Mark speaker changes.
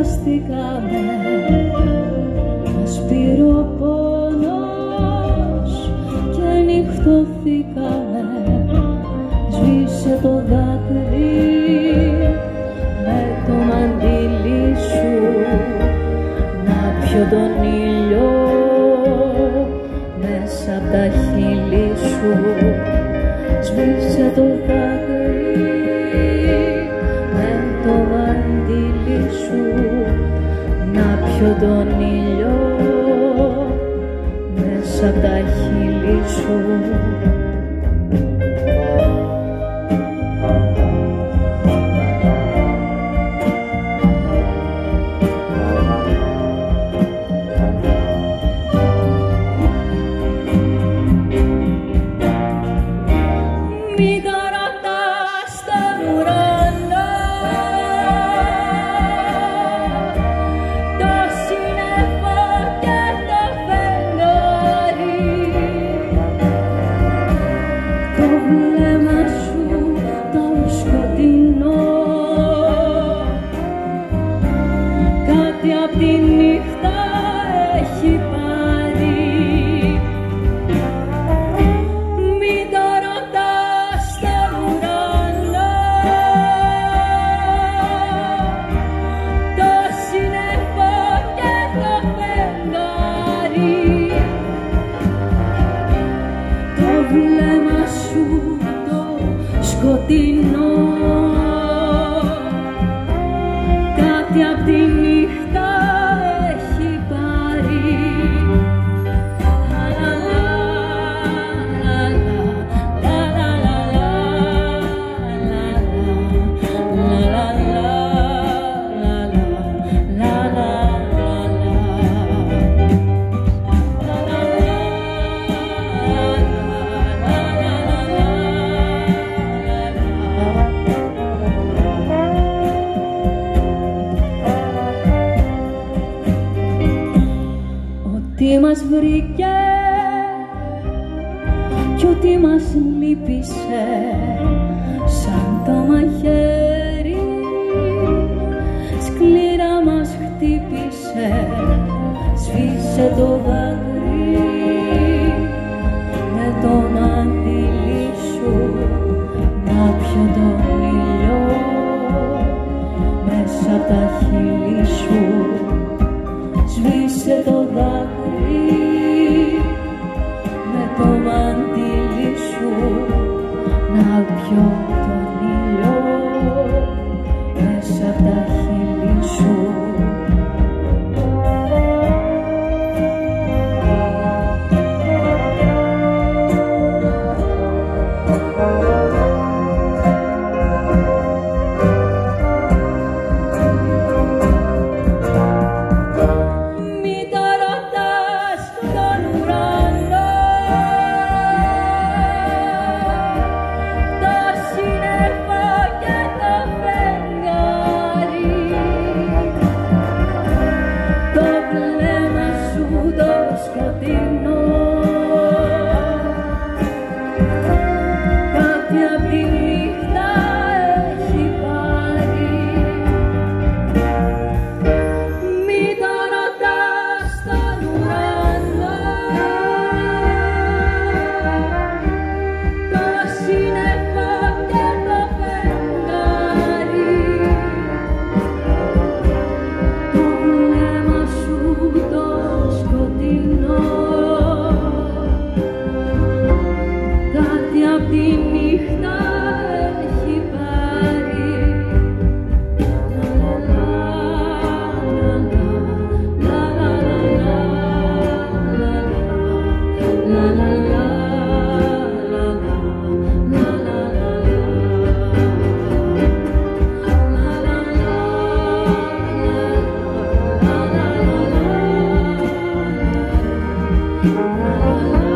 Speaker 1: κουραστήκαμε, μας πήρε ο πόνος και νυχτωθήκαμε. Σβήσε το δάκρυ με το μαντίλι σου, να πιω τον ήλιο μέσα απ' τα χείλη σου. Σβήσε το δάκρυ με το μαντίλι σου, να πιω τον ήλιο μέσα απ' τα χείλη σου. Απ' τη νύχτα έχει πάρει. Μην το ρωτάς στον ουρανό, το σύννεφο και το φεγγάρι. Το βλέμμα σου το σκοτεινό, κάτι απ' τη νύχτα έχει πάρει. Τι μας βρήκε κι ό,τι μας λύπησε, σαν το μαχαίρι σκληρά μας χτύπησε. Σβήσε το δάκρυ